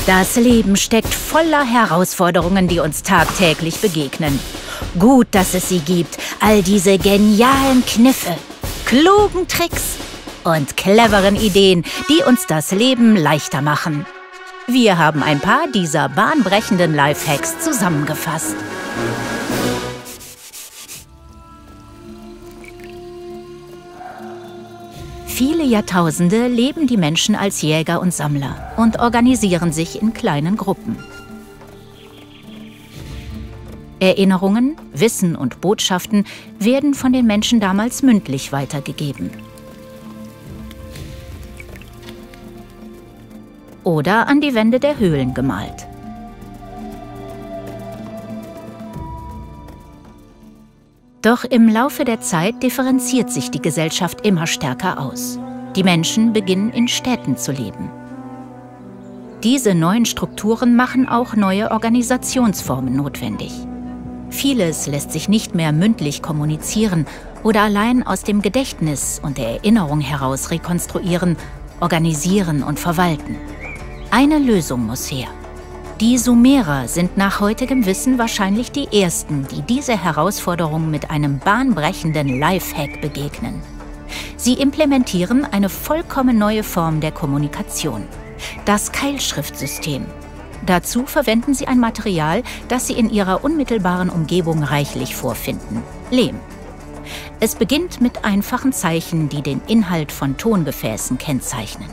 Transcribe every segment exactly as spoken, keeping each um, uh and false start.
Das Leben steckt voller Herausforderungen, die uns tagtäglich begegnen. Gut, dass es sie gibt, all diese genialen Kniffe, klugen Tricks und cleveren Ideen, die uns das Leben leichter machen. Wir haben ein paar dieser bahnbrechenden Lifehacks zusammengefasst. Viele Jahrtausende leben die Menschen als Jäger und Sammler und organisieren sich in kleinen Gruppen. Erinnerungen, Wissen und Botschaften werden von den Menschen damals mündlich weitergegeben. Oder an die Wände der Höhlen gemalt. Doch im Laufe der Zeit differenziert sich die Gesellschaft immer stärker aus. Die Menschen beginnen in Städten zu leben. Diese neuen Strukturen machen auch neue Organisationsformen notwendig. Vieles lässt sich nicht mehr mündlich kommunizieren oder allein aus dem Gedächtnis und der Erinnerung heraus rekonstruieren, organisieren und verwalten. Eine Lösung muss her. Die Sumerer sind nach heutigem Wissen wahrscheinlich die Ersten, die diese Herausforderung mit einem bahnbrechenden Lifehack begegnen. Sie implementieren eine vollkommen neue Form der Kommunikation: das Keilschriftsystem. Dazu verwenden sie ein Material, das sie in ihrer unmittelbaren Umgebung reichlich vorfinden: Lehm. Es beginnt mit einfachen Zeichen, die den Inhalt von Tongefäßen kennzeichnen.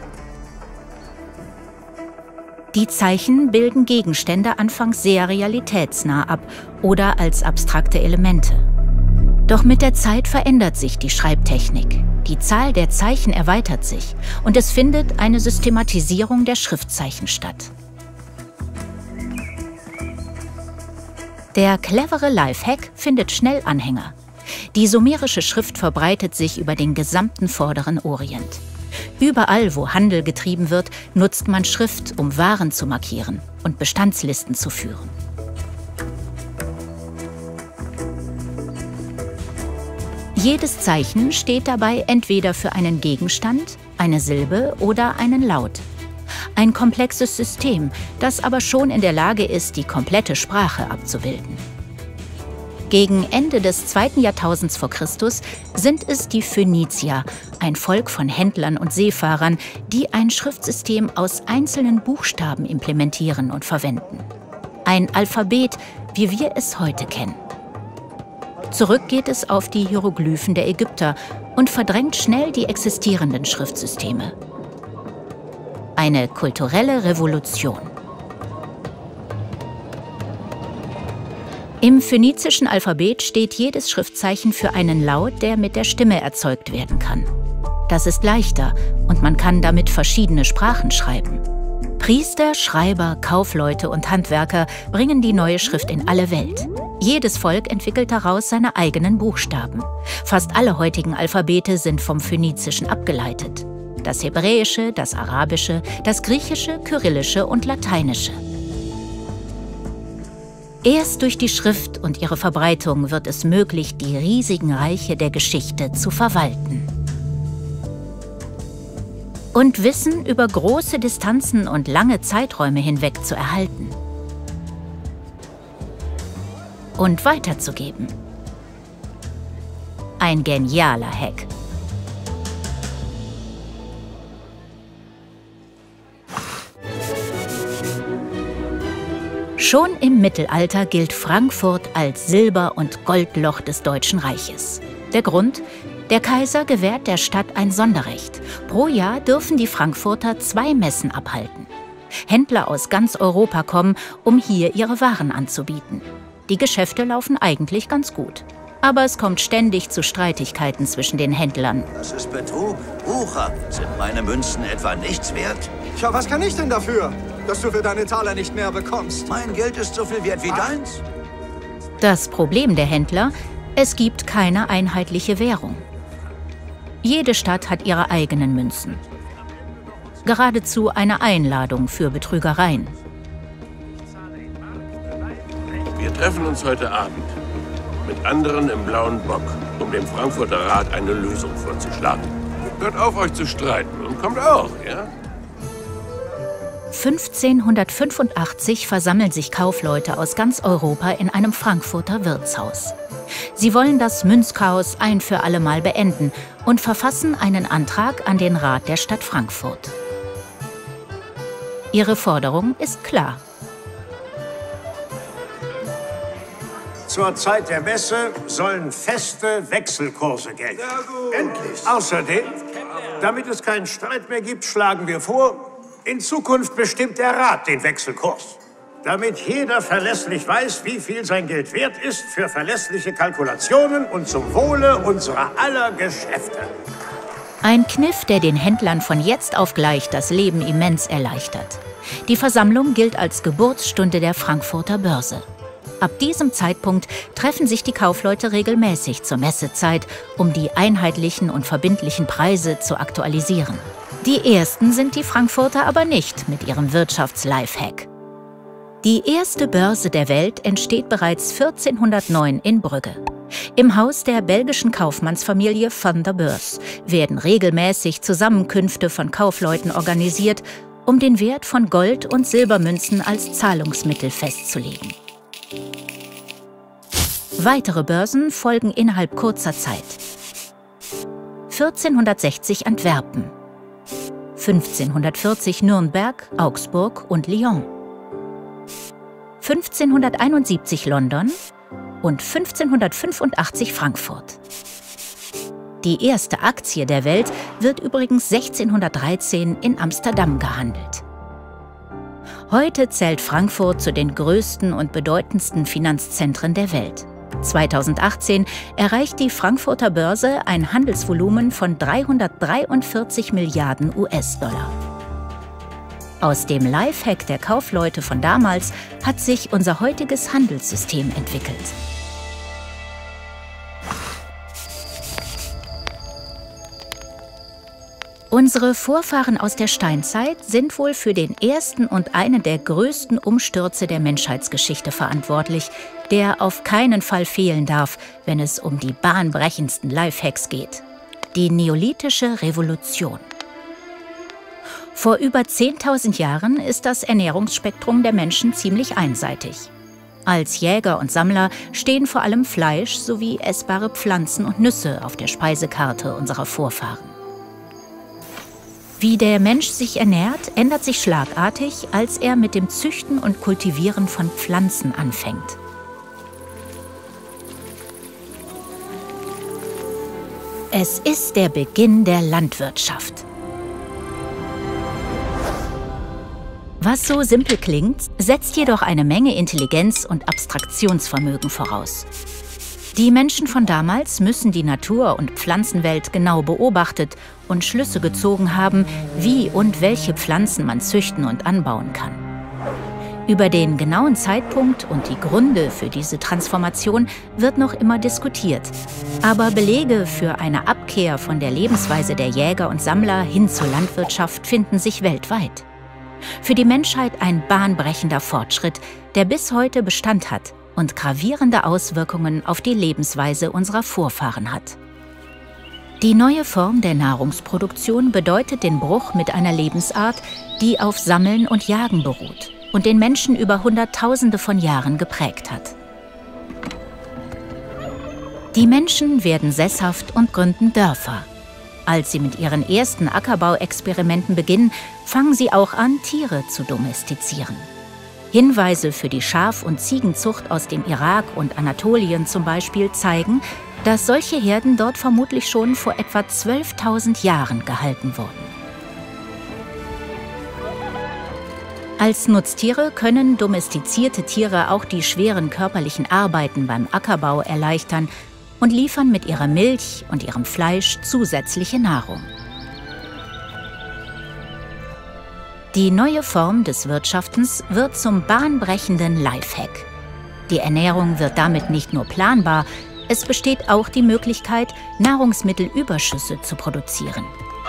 Die Zeichen bilden Gegenstände anfangs sehr realitätsnah ab oder als abstrakte Elemente. Doch mit der Zeit verändert sich die Schreibtechnik. Die Zahl der Zeichen erweitert sich und es findet eine Systematisierung der Schriftzeichen statt. Der clevere Lifehack findet schnell Anhänger. Die sumerische Schrift verbreitet sich über den gesamten vorderen Orient. Überall, wo Handel getrieben wird, nutzt man Schrift, um Waren zu markieren und Bestandslisten zu führen. Jedes Zeichen steht dabei entweder für einen Gegenstand, eine Silbe oder einen Laut. Ein komplexes System, das aber schon in der Lage ist, die komplette Sprache abzubilden. Gegen Ende des zweiten Jahrtausends vor Christus sind es die Phönizier, ein Volk von Händlern und Seefahrern, die ein Schriftsystem aus einzelnen Buchstaben implementieren und verwenden. Ein Alphabet, wie wir es heute kennen. Zurück geht es auf die Hieroglyphen der Ägypter und verdrängt schnell die existierenden Schriftsysteme. Eine kulturelle Revolution. Im phönizischen Alphabet steht jedes Schriftzeichen für einen Laut, der mit der Stimme erzeugt werden kann. Das ist leichter und man kann damit verschiedene Sprachen schreiben. Priester, Schreiber, Kaufleute und Handwerker bringen die neue Schrift in alle Welt. Jedes Volk entwickelt daraus seine eigenen Buchstaben. Fast alle heutigen Alphabete sind vom Phönizischen abgeleitet. Das Hebräische, das Arabische, das Griechische, Kyrillische und Lateinische. Erst durch die Schrift und ihre Verbreitung wird es möglich, die riesigen Reiche der Geschichte zu verwalten. Und Wissen über große Distanzen und lange Zeiträume hinweg zu erhalten. Und weiterzugeben. Ein genialer Hack. Schon im Mittelalter gilt Frankfurt als Silber- und Goldloch des Deutschen Reiches. Der Grund? Der Kaiser gewährt der Stadt ein Sonderrecht. Pro Jahr dürfen die Frankfurter zwei Messen abhalten. Händler aus ganz Europa kommen, um hier ihre Waren anzubieten. Die Geschäfte laufen eigentlich ganz gut. Aber es kommt ständig zu Streitigkeiten zwischen den Händlern. Das ist Betrug. Wucher. Sind meine Münzen etwa nichts wert? Tja, was kann ich denn dafür, dass du für deine Taler nicht mehr bekommst? Mein Geld ist so viel wert wie deins. Das Problem der Händler: es gibt keine einheitliche Währung. Jede Stadt hat ihre eigenen Münzen. Geradezu eine Einladung für Betrügereien. Wir treffen uns heute Abend mit anderen im Blauen Bock, um dem Frankfurter Rat eine Lösung vorzuschlagen. Hört auf, euch zu streiten und kommt auch, ja? fünfzehnhundertfünfundachtzig versammeln sich Kaufleute aus ganz Europa in einem Frankfurter Wirtshaus. Sie wollen das Münzchaos ein für alle Mal beenden und verfassen einen Antrag an den Rat der Stadt Frankfurt. Ihre Forderung ist klar. Zur Zeit der Messe sollen feste Wechselkurse gelten. Endlich! Außerdem, damit es keinen Streit mehr gibt, schlagen wir vor, in Zukunft bestimmt der Rat den Wechselkurs. Damit jeder verlässlich weiß, wie viel sein Geld wert ist für verlässliche Kalkulationen und zum Wohle unserer aller Geschäfte. Ein Kniff, der den Händlern von jetzt auf gleich das Leben immens erleichtert. Die Versammlung gilt als Geburtsstunde der Frankfurter Börse. Ab diesem Zeitpunkt treffen sich die Kaufleute regelmäßig zur Messezeit, um die einheitlichen und verbindlichen Preise zu aktualisieren. Die ersten sind die Frankfurter aber nicht mit ihrem Wirtschafts-Lifehack. Die erste Börse der Welt entsteht bereits vierzehnhundertneun in Brügge. Im Haus der belgischen Kaufmannsfamilie van der Beurs werden regelmäßig Zusammenkünfte von Kaufleuten organisiert, um den Wert von Gold- und Silbermünzen als Zahlungsmittel festzulegen. Weitere Börsen folgen innerhalb kurzer Zeit. vierzehnhundertsechzig Antwerpen, fünfzehnhundertvierzig Nürnberg, Augsburg und Lyon, fünfzehnhunderteinundsiebzig London und fünfzehnhundertfünfundachtzig Frankfurt. Die erste Aktie der Welt wird übrigens sechzehnhundertdreizehn in Amsterdam gehandelt. Heute zählt Frankfurt zu den größten und bedeutendsten Finanzzentren der Welt. zweitausendachtzehn erreicht die Frankfurter Börse ein Handelsvolumen von dreihundertdreiundvierzig Milliarden U S-Dollar. Aus dem Lifehack der Kaufleute von damals hat sich unser heutiges Handelssystem entwickelt. Unsere Vorfahren aus der Steinzeit sind wohl für den ersten und einen der größten Umstürze der Menschheitsgeschichte verantwortlich, der auf keinen Fall fehlen darf, wenn es um die bahnbrechendsten Lifehacks geht. Die Neolithische Revolution. Vor über zehntausend Jahren ist das Ernährungsspektrum der Menschen ziemlich einseitig. Als Jäger und Sammler stehen vor allem Fleisch sowie essbare Pflanzen und Nüsse auf der Speisekarte unserer Vorfahren. Wie der Mensch sich ernährt, ändert sich schlagartig, als er mit dem Züchten und Kultivieren von Pflanzen anfängt. Es ist der Beginn der Landwirtschaft. Was so simpel klingt, setzt jedoch eine Menge Intelligenz und Abstraktionsvermögen voraus. Die Menschen von damals müssen die Natur- und Pflanzenwelt genau beobachtet und Schlüsse gezogen haben, wie und welche Pflanzen man züchten und anbauen kann. Über den genauen Zeitpunkt und die Gründe für diese Transformation wird noch immer diskutiert. Aber Belege für eine Abkehr von der Lebensweise der Jäger und Sammler hin zur Landwirtschaft finden sich weltweit. Für die Menschheit ein bahnbrechender Fortschritt, der bis heute Bestand hat und gravierende Auswirkungen auf die Lebensweise unserer Vorfahren hat. Die neue Form der Nahrungsproduktion bedeutet den Bruch mit einer Lebensart, die auf Sammeln und Jagen beruht und den Menschen über Hunderttausende von Jahren geprägt hat. Die Menschen werden sesshaft und gründen Dörfer. Als sie mit ihren ersten Ackerbauexperimenten beginnen, fangen sie auch an, Tiere zu domestizieren. Hinweise für die Schaf- und Ziegenzucht aus dem Irak und Anatolien zum Beispiel zeigen, dass solche Herden dort vermutlich schon vor etwa zwölftausend Jahren gehalten wurden. Als Nutztiere können domestizierte Tiere auch die schweren körperlichen Arbeiten beim Ackerbau erleichtern und liefern mit ihrer Milch und ihrem Fleisch zusätzliche Nahrung. Die neue Form des Wirtschaftens wird zum bahnbrechenden Lifehack. Die Ernährung wird damit nicht nur planbar, es besteht auch die Möglichkeit, Nahrungsmittelüberschüsse zu produzieren.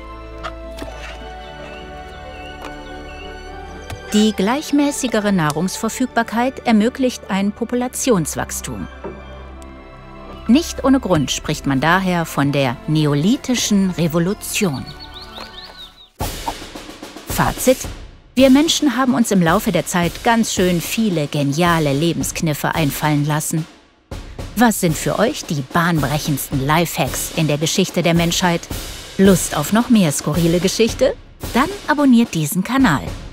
Die gleichmäßigere Nahrungsverfügbarkeit ermöglicht ein Populationswachstum. Nicht ohne Grund spricht man daher von der Neolithischen Revolution. Fazit: Wir Menschen haben uns im Laufe der Zeit ganz schön viele geniale Lebenskniffe einfallen lassen. Was sind für euch die bahnbrechendsten Lifehacks in der Geschichte der Menschheit? Lust auf noch mehr skurrile Geschichte? Dann abonniert diesen Kanal.